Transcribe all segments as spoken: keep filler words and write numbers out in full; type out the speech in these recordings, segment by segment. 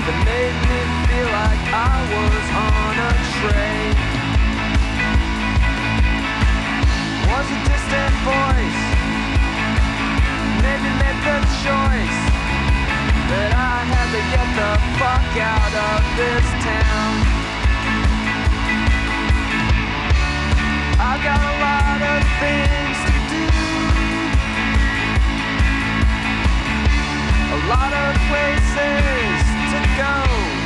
that made me feel like I was on a train. Was a distant voice made me make the choice that I had to get the fuck out of this town. I got a lot of things to do, a lot of places to go.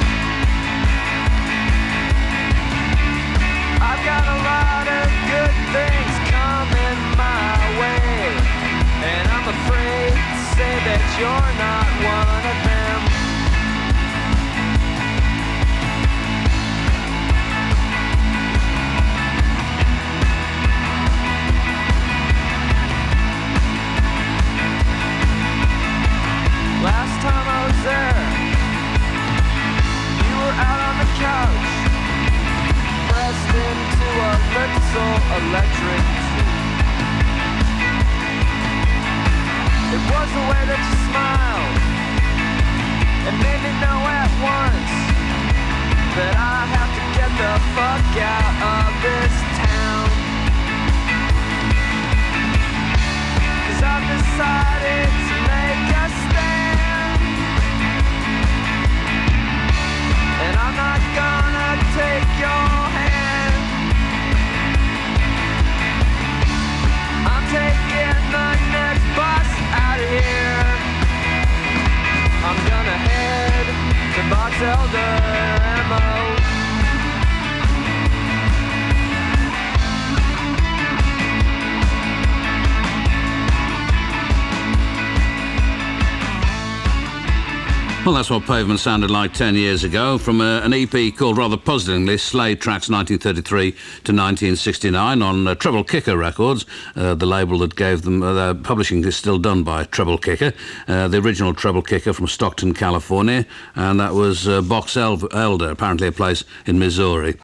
I've got a lot of good things coming my way, and I'm afraid to say that you're not one of them. Last time I was there, you were out on the couch, pressed into a little electric tube. It was the way that you smiled. It made me know at once that I have to get the fuck out of this town. 'Cause I've decided to make a stand, and I'm not gonna take your hand. I'm taking the next bus out of here. I'm gonna head to Box Elder M O. Well, that's what Pavement sounded like ten years ago from a, an E P called, rather puzzlingly, Slade Tracks nineteen thirty-three to nineteen sixty-nine on uh, Treble Kicker Records, uh, the label that gave them, uh, their publishing is still done by Treble Kicker, uh, the original Treble Kicker from Stockton, California, and that was uh, Box El- Elder, apparently a place in Missouri.